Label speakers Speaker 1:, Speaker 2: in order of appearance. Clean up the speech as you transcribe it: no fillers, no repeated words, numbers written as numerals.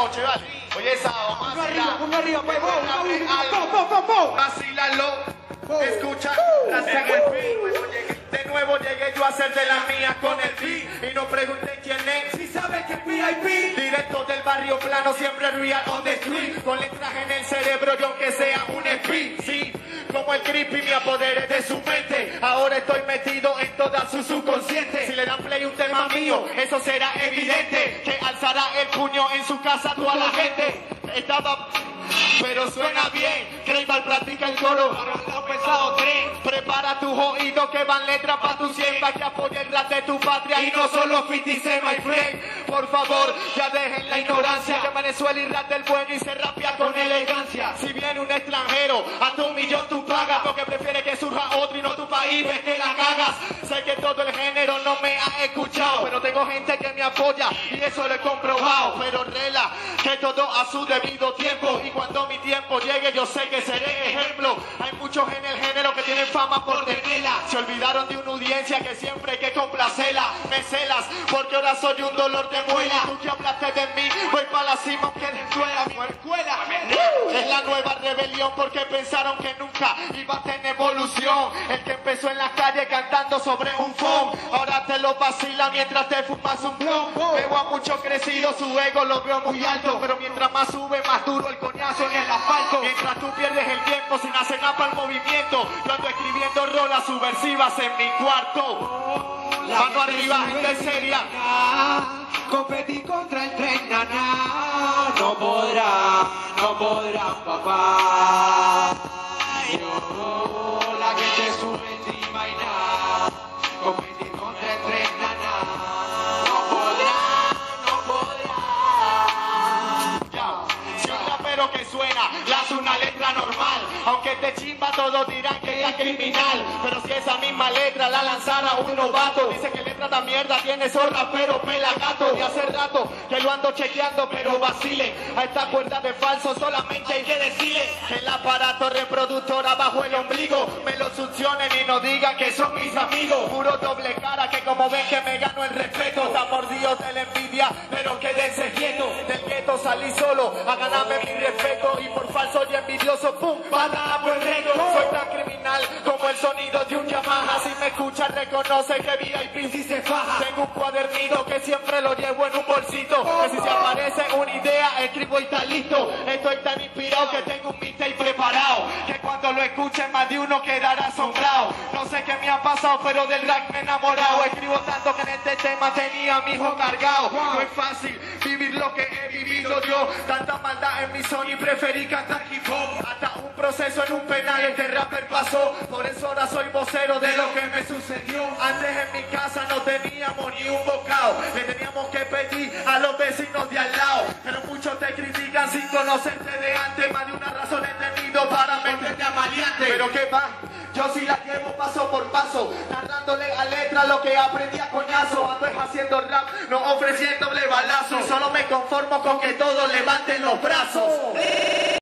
Speaker 1: noche, ¿vale? Oye, esa,
Speaker 2: Ponga arriba, pues,
Speaker 1: vacílalo. Escucha, hasta el fin. De nuevo llegué yo a hacer de la mía con el beat. Y no pregunté quién es, si sabe que es VIP. Directo del barrio plano, siempre real on the street. Con letras en el cerebro y aunque sea un speed. Sí, como el creepy me apodere de su mente. Ahora estoy metido en toda su subconsciente. Si le dan play un tema mío, eso será evidente. Que alzará el puño en su casa toda la gente. Estaba... pero suena bien, Craval practica el coro, lo pesado tren. Prepara tus oídos que van letras pa' tu siembra, que apoya el rap de tu patria y no solo 50 Cent, my friend. Por favor, ya dejen la ignorancia, que Venezuela y rap del bueno y se rapia con elegancia. Si viene un extranjero, a tu millón tú pagas, porque prefiere que surja otro y no tu país, ves que la cagas. Sé que todo el género no me ha escuchado, pero tengo gente que me apoya y eso lo he comprobado. Pero rela, que todo a su debido tiempo, y cuando mi tiempo llegue yo sé que seré ejemplo. Hay muchos en el género que tienen fama por tenerla, se olvidaron de una audiencia que siempre hay que complacerla. Me celas porque ahora soy un dolor de muela. Tú que hablaste de mí, voy para la cima aunque destruela mi escuela. Es la nueva rebelión porque pensaron que nunca iba a tener evolución. El que empezó en la calle cantando sobre un phone, ahora te lo vacila mientras te fumas un blon. Veo a muchos crecidos, su ego lo veo muy alto, pero mientras más sube más duro el coñazo en el asfalto. Mientras tú pierdes el tiempo sin hacer nada para el movimiento, yo ando escribiendo rolas subversivas en mi cuarto. Mano arriba, gente seria.
Speaker 2: Competir contra el tren, nana. No podrá, papá. Yo, la que te sube encima y nada. Competir contra el tren, nana. No podrá.
Speaker 1: Ya, si un rapero que suena, lanza una letra normal, aunque te chimba todos dirán que es criminal. Pero si esa misma letra la lanzara un novato, dice que letra de mierda tiene esos raperos pelagatos. De hace rato que lo ando chequeando, pero vacile. A esta cuerda de falso solamente hay que decirle que el aparato reproductor abajo el ombligo me lo succionen y no digan que son mis amigos. Puro doble cara que como ven que me gano el respeto. Está mordido de la envidia, pero quédense quietos. Del gueto salí solo a ganarme mi respeto, y por falso y envidioso, pum, patada por el reto. Soy tan criminal como el sonido de un Yamaha. Si me escucha reconoce que VIP si se faja. Tengo un cuadernito que siempre lo llevo en un bolsito, que si se aparece una idea escribo y está listo. Estoy tan inspirado que tengo un mixtape preparado, que cuando lo escuchen más de uno quedará asombrado. No sé qué me ha pasado, pero del rap me he enamorado. Escribo tanto que en este tema tenía a mi hijo cargado. No es fácil vivir lo que he vivido yo, tanta maldad en mi son y preferí cantar hip hop. Hasta un proceso en un penal este rapper pasó, por eso ahora soy vocero de lo que me sucedió. Antes en mi casa no teníamos ni un bocado, le teníamos que pedir a los vecinos de al lado. Pero muchos te critican sin conocerte de antes, más de una razón he tenido para meterte a maleante. Pero qué va, yo sí la llevo paso por paso, narrándole a letra lo que aprendí a coñazo. Ando haciendo rap, no ofreciéndole balazos, solo me conformo con que todos levanten los brazos.